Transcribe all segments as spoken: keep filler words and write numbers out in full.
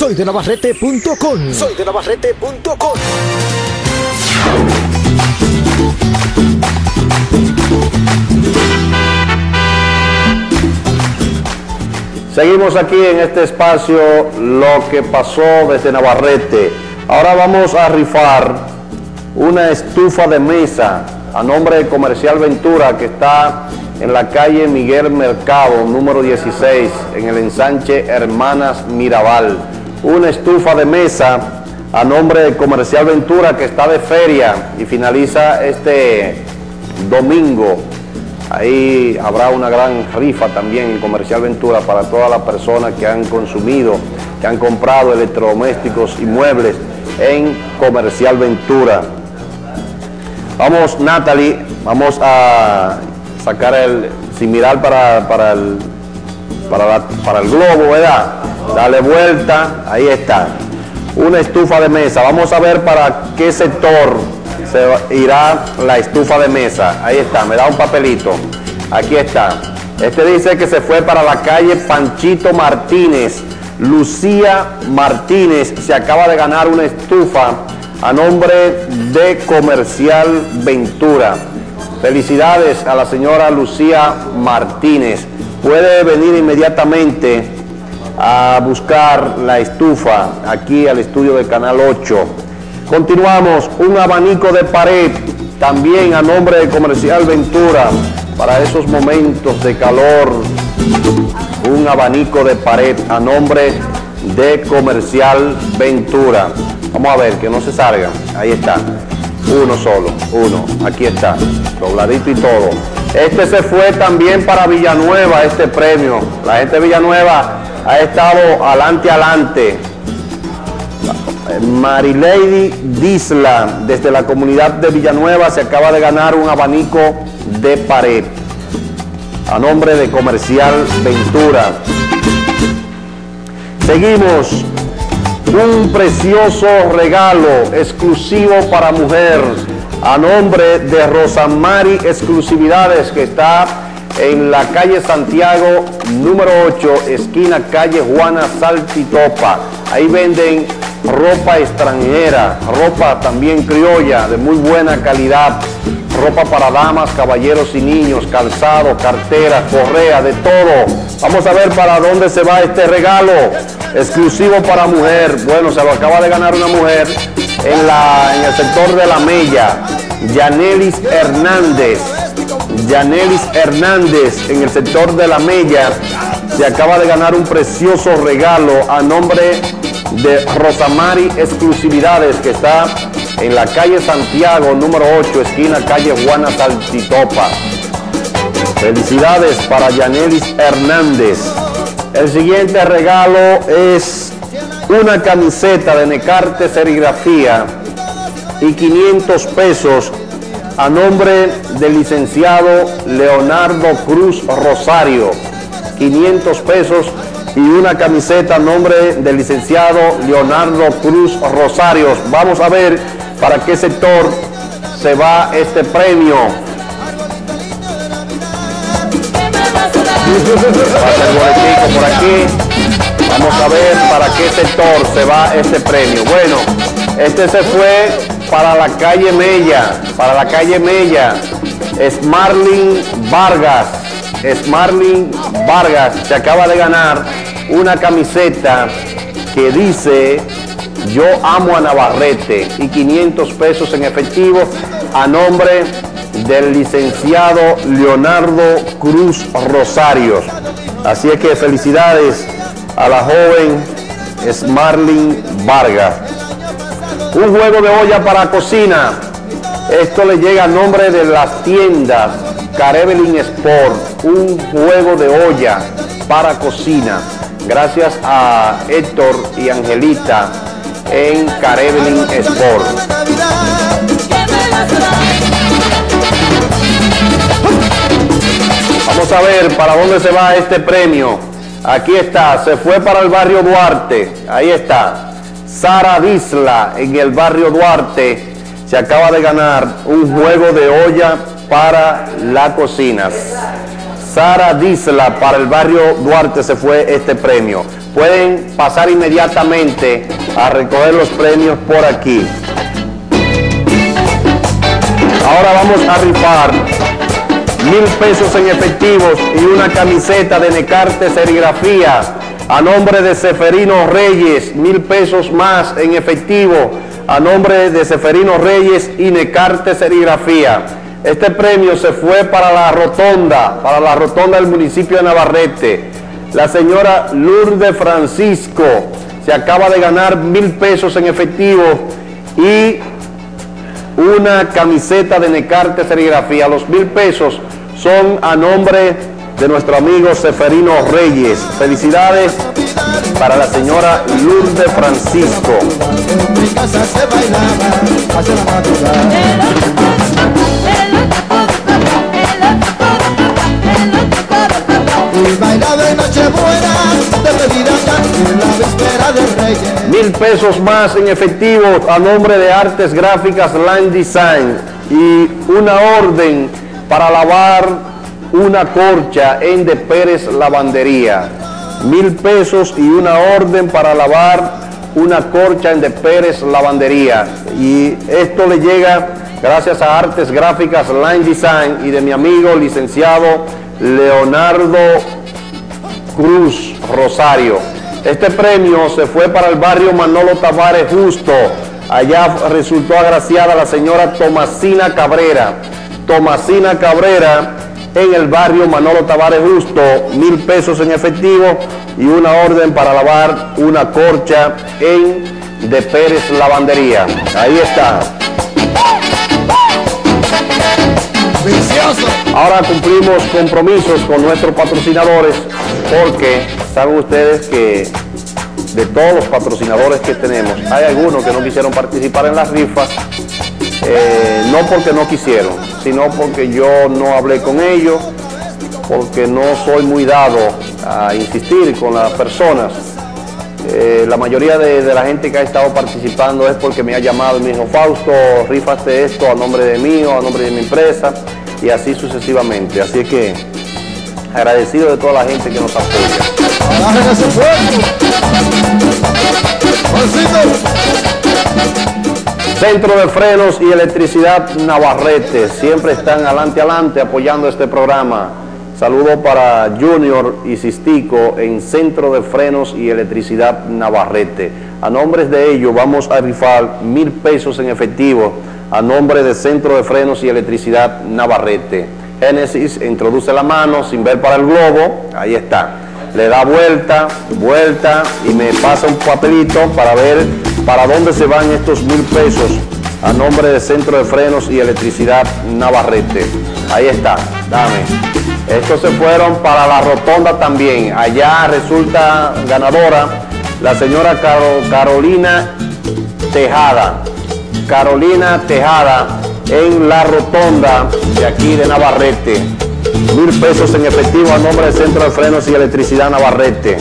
soy de navarrete punto com. soy de navarrete punto com. Seguimos aquí en este espacio, lo que pasó desde Navarrete. Ahora vamos a rifar una estufa de mesa a nombre de Comercial Ventura, que está en la calle Miguel Mercado, número dieciséis, en el ensanche Hermanas Mirabal. Una estufa de mesa a nombre de Comercial Ventura, que está de feria y finaliza este domingo. Ahí habrá una gran rifa también en Comercial Ventura para todas las personas que han consumido, que han comprado electrodomésticos y muebles en Comercial Ventura. Vamos, Natalie, vamos a sacar el similar para, para, el, para, la, para el globo, ¿verdad? Dale vuelta, ahí está. Una estufa de mesa. Vamos a ver para qué sector se irá la estufa de mesa. Ahí está, me da un papelito. Aquí está. Este dice que se fue para la calle Panchito Martínez. Lucía Martínez se acaba de ganar una estufa a nombre de Comercial Ventura. Felicidades a la señora Lucía Martínez. Puede venir inmediatamente a buscar la estufa aquí al estudio del Canal ocho. Continuamos, un abanico de pared, también a nombre de Comercial Ventura, para esos momentos de calor. Un abanico de pared a nombre de Comercial Ventura. Vamos a ver, que no se salga. Ahí está. Uno solo, uno. Aquí está. Dobladito y todo. Este se fue también para Villanueva, este premio. La gente de Villanueva ha estado adelante, adelante. Marilady Disla, desde la comunidad de Villanueva, se acaba de ganar un abanico de pared a nombre de Comercial Ventura. Seguimos. Un precioso regalo exclusivo para mujer a nombre de Rosamari Exclusividades, que está en la calle Santiago número ocho, esquina calle Juana Saltitopa. Ahí venden ropa extranjera, ropa también criolla de muy buena calidad, ropa para damas, caballeros y niños, calzado, cartera, correa, de todo. Vamos a ver para dónde se va este regalo exclusivo para mujer. Bueno, se lo acaba de ganar una mujer en, la, en el sector de La Mella, Yanelis Hernández. Yanelis Hernández en el sector de La Mella se acaba de ganar un precioso regalo a nombre de Rosamari Exclusividades, que está en la calle Santiago número ocho, esquina calle Juana Saltitopa. Felicidades para Yanelis Hernández. El siguiente regalo es una camiseta de Necarte Serigrafía y quinientos pesos a nombre del licenciado Leonardo Cruz Rosario. quinientos pesos y una camiseta a nombre del licenciado Leonardo Cruz Rosario. Vamos a ver para qué sector se va este premio. Pasa el boletico por aquí. Vamos a ver para qué sector se va este premio. Bueno, este se fue para la calle Mella, para la calle Mella. Es Marlin Vargas. Es Marlin Vargas. Se acaba de ganar una camiseta que dice "Yo amo a Navarrete" y quinientos pesos en efectivo a nombre del licenciado Leonardo Cruz Rosario. Así es que felicidades a la joven Smarlin Vargas. Un juego de olla para cocina. Esto le llega a nombre de las tiendas Carebelin Sport. Un juego de olla para cocina. Gracias a Héctor y Angelita en Carebelin Sport. Vamos a ver para dónde se va este premio. Aquí está, se fue para el barrio Duarte. Ahí está. Sara Disla en el barrio Duarte se acaba de ganar un juego de olla para la cocina. Sara Disla, para el barrio Duarte se fue este premio. Pueden pasar inmediatamente a recoger los premios por aquí. Ahora vamos a rifar mil pesos en efectivos y una camiseta de Necarte Serigrafía a nombre de Seferino Reyes, mil pesos más en efectivo a nombre de Seferino Reyes y Necarte Serigrafía. Este premio se fue para la rotonda, para la rotonda del municipio de Navarrete. La señora Lourdes Francisco se acaba de ganar mil pesos en efectivo y una camiseta de Necarte Serigrafía. Los mil pesos son a nombre de nuestro amigo Seferino Reyes. Felicidades para la señora Lourdes Francisco. En mi casa se bailaba hacia la madrugada. Y bailaba en Nochebuena, despedida ya en la víspera del Reyes. Mil pesos más en efectivo a nombre de Artes Gráficas Line Design y una orden para lavar una corcha en De Pérez Lavandería. Mil pesos y una orden para lavar una corcha en De Pérez Lavandería. Y esto le llega gracias a Artes Gráficas Line Design y de mi amigo licenciado Leonardo Cruz Rosario. Este premio se fue para el barrio Manolo Tavares Justo. Allá resultó agraciada la señora Tomasina Cabrera. Tomasina Cabrera en el barrio Manolo Tavares Justo, mil pesos en efectivo y una orden para lavar una corcha en De Pérez Lavandería. Ahí está. Ahora cumplimos compromisos con nuestros patrocinadores porque saben ustedes que de todos los patrocinadores que tenemos, hay algunos que no quisieron participar en las rifas, eh, no porque no quisieron, sino porque yo no hablé con ellos, porque no soy muy dado a insistir con las personas. Eh, la mayoría de, de la gente que ha estado participando es porque me ha llamado y me dijo, Fausto, rífate esto a nombre de mí o a nombre de mi empresa, y así sucesivamente. Así es que agradecido de toda la gente que nos apoya. Centro de Frenos y Electricidad Navarrete, siempre están adelante, adelante apoyando este programa. Saludo para Junior y Sistico en Centro de Frenos y Electricidad Navarrete. A nombres de ellos vamos a rifar mil pesos en efectivo a nombre de Centro de Frenos y Electricidad Navarrete. Génesis introduce la mano sin ver para el globo, ahí está. Le da vuelta, vuelta y me pasa un papelito para ver para dónde se van estos mil pesos a nombre de Centro de Frenos y Electricidad Navarrete. Ahí está, dame. Estos se fueron para la rotonda también. Allá resulta ganadora la señora Caro, Carolina Tejada. Carolina Tejada en la rotonda de aquí de Navarrete. Mil pesos en efectivo a nombre del Centro de Frenos y Electricidad Navarrete.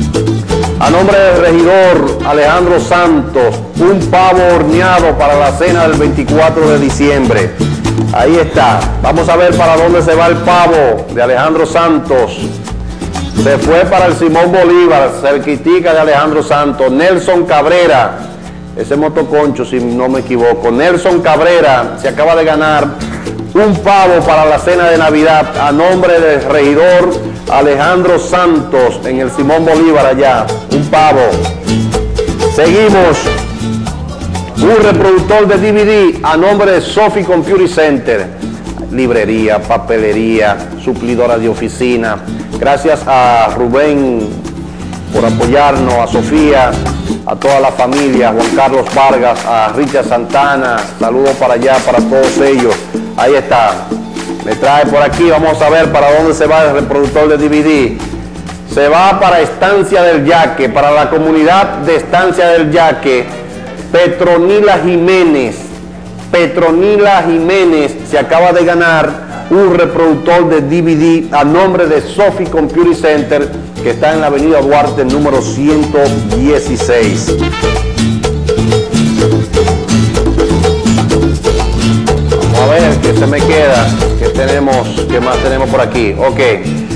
A nombre del regidor Alejandro Santos, un pavo horneado para la cena del veinticuatro de diciembre. Ahí está. Vamos a ver para dónde se va el pavo de Alejandro Santos. Se fue para el Simón Bolívar, cerquitica de Alejandro Santos. Nelson Cabrera, ese motoconcho si no me equivoco. Nelson Cabrera se acaba de ganar un pavo para la cena de Navidad a nombre del regidor Alejandro Santos en el Simón Bolívar allá. Un pavo. Seguimos. Un reproductor de D V D a nombre de Sophie Computer Center. Librería, papelería, suplidora de oficina. Gracias a Rubén por apoyarnos, a Sofía, a toda la familia, Juan Carlos Vargas, a Richard Santana. Saludos para allá, para todos ellos. Ahí está. Me trae por aquí, vamos a ver para dónde se va el reproductor de D V D. Se va para Estancia del Yaque, para la comunidad de Estancia del Yaque. Petronila Jiménez, Petronila Jiménez se acaba de ganar un reproductor de D V D a nombre de Sophie Computer Center, que está en la avenida Duarte número ciento dieciséis. Vamos a ver qué se me queda, qué tenemos, qué más tenemos por aquí. Ok.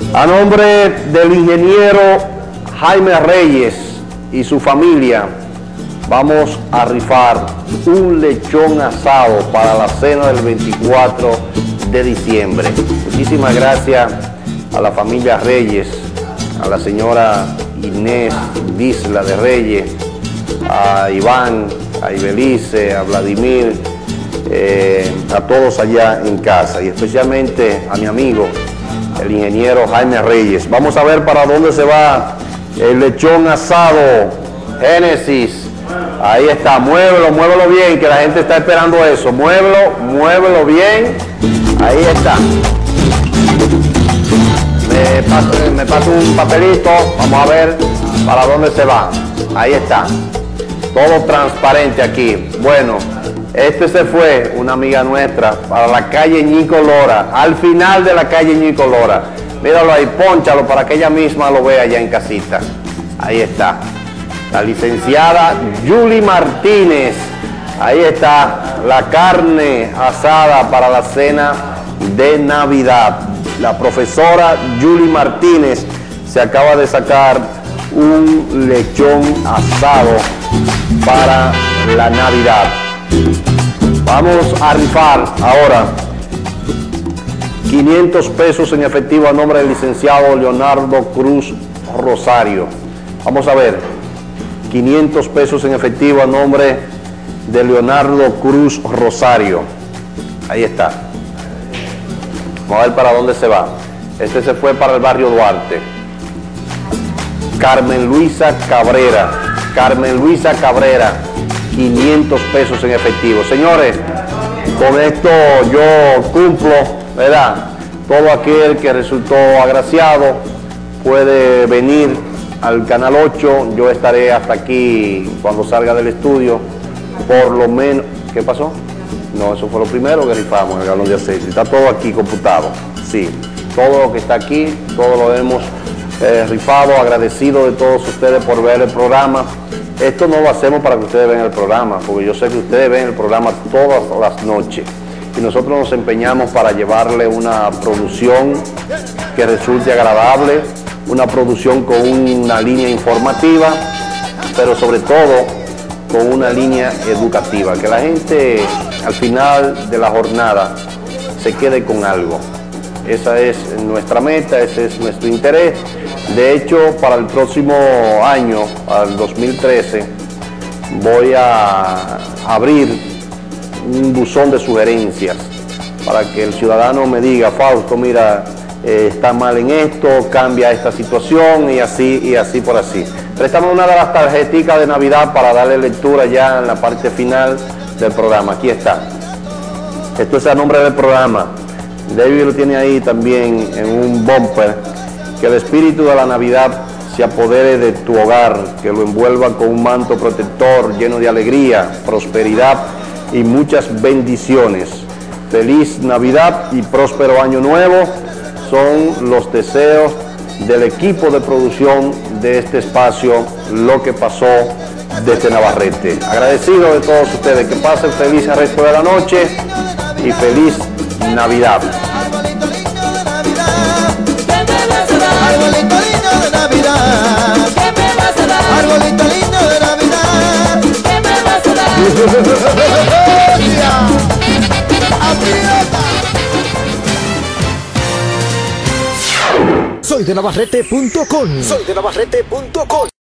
A nombre del ingeniero Jaime Reyes y su familia, vamos a rifar un lechón asado para la cena del veinticuatro de diciembre. Muchísimas gracias a la familia Reyes, a la señora Inés Disla de Reyes, a Iván, a Ibelice, a Vladimir, eh, a todos allá en casa y especialmente a mi amigo, el ingeniero Jaime Reyes. Vamos a ver para dónde se va el lechón asado Génesis. Ahí está, muévelo, muévelo bien, que la gente está esperando eso. Muévelo, muévelo bien. Ahí está. Me paso, me paso un papelito, vamos a ver para dónde se va. Ahí está. Todo transparente aquí. Bueno, este se fue, una amiga nuestra, para la calle Ñico Lora, al final de la calle Ñico Lora. Míralo ahí, pónchalo para que ella misma lo vea allá en casita. Ahí está. La licenciada Yuli Martínez. Ahí está la carne asada para la cena de Navidad. La profesora Yuli Martínez se acaba de sacar un lechón asado para la Navidad. Vamos a rifar ahora quinientos pesos en efectivo a nombre del licenciado Leonardo Cruz Rosario. Vamos a ver, quinientos pesos en efectivo a nombre de Leonardo Cruz Rosario. Ahí está. Vamos a ver para dónde se va. Este se fue para el barrio Duarte. Carmen Luisa Cabrera. Carmen Luisa Cabrera. quinientos pesos en efectivo. Señores, con esto yo cumplo, ¿verdad? Todo aquel que resultó agraciado puede venir al Canal ocho. Yo estaré hasta aquí cuando salga del estudio. Por lo menos... ¿Qué pasó? No, eso fue lo primero que rifamos, el galón de aceite. Está todo aquí computado. Sí, todo lo que está aquí, todo lo hemos eh, rifado. Agradecido de todos ustedes por ver el programa. Esto no lo hacemos para que ustedes vean el programa, porque yo sé que ustedes ven el programa todas las noches. Y nosotros nos empeñamos para llevarle una producción que resulte agradable, una producción con una línea informativa, pero sobre todo con una línea educativa, que la gente al final de la jornada se quede con algo. Esa es nuestra meta, ese es nuestro interés. De hecho, para el próximo año, al dos mil trece, voy a abrir un buzón de sugerencias para que el ciudadano me diga: Fausto, mira, eh, está mal en esto, cambia esta situación y así y así por así. Prestamos una de las tarjeticas de Navidad para darle lectura ya en la parte final del programa. Aquí está. Esto es a nombre del programa. David lo tiene ahí también en un bumper. Que el espíritu de la Navidad se apodere de tu hogar, que lo envuelva con un manto protector lleno de alegría, prosperidad y muchas bendiciones. Feliz Navidad y próspero Año Nuevo son los deseos del equipo de producción de este espacio, Lo que pasó desde Navarrete. Agradecido de todos ustedes, que pasen feliz el resto de la noche y feliz Navidad. Arbolito lindo de Navidad, ¿Qué me vas a dar? arbolito lindo de Navidad. ¿Qué me vas a dar? Aprieta. Soy de Navarrete punto com. Soy de Navarrete punto com.